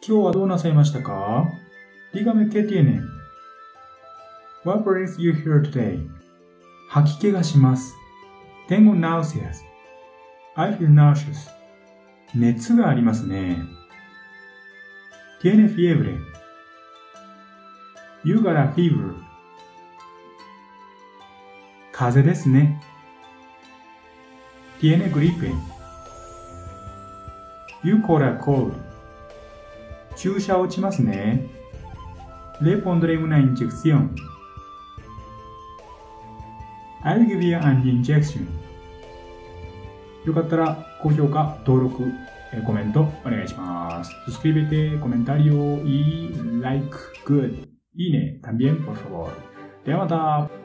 今日はどうなさいましたか? Dígame qué tiene. What brings you here today? 吐き気がします。Tengo náuseas. I feel nauseous. 熱がありますね。Tiene fiebre. You got a fever. 風邪ですね。Tiene gripe. You caught a cold. 注射落ちますね。Le pondré una inyección. I'll give you an injection. よかったら高評価、登録、コメントお願いします。Suscríbete, comentario y like good. Y ne también, por favor. ではまた。